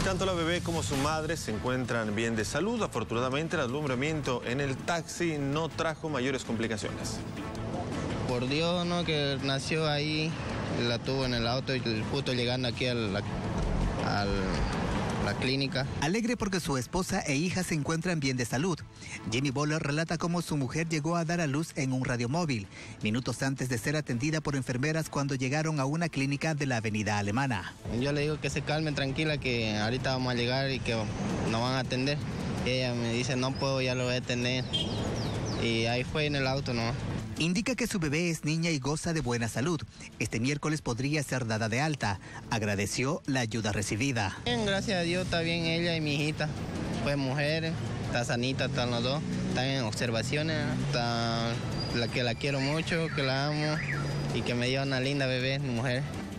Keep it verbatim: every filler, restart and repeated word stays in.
Tanto la bebé como su madre se encuentran bien de salud. Afortunadamente, el alumbramiento en el taxi no trajo mayores complicaciones. Por Dios, ¿no? Que nació ahí, la tuvo en el auto y justo llegando aquí a la, a la clínica. Alegre porque su esposa e hija se encuentran bien de salud. Jimmy Boller relata cómo su mujer llegó a dar a luz en un radiomóvil, minutos antes de ser atendida por enfermeras cuando llegaron a una clínica de la avenida Alemana. Yo le digo que se calme, tranquila, que ahorita vamos a llegar y que nos van a atender. Y ella me dice, no puedo, ya lo voy a atender. Y ahí fue en el auto, ¿no? Indica que su bebé es niña y goza de buena salud. Este miércoles podría ser dada de alta. Agradeció la ayuda recibida. Bien, gracias a Dios, está bien ella y mi hijita. Pues mujer, está sanita, están los dos. Están en observaciones, está la que la quiero mucho, que la amo y que me dio una linda bebé, mujer.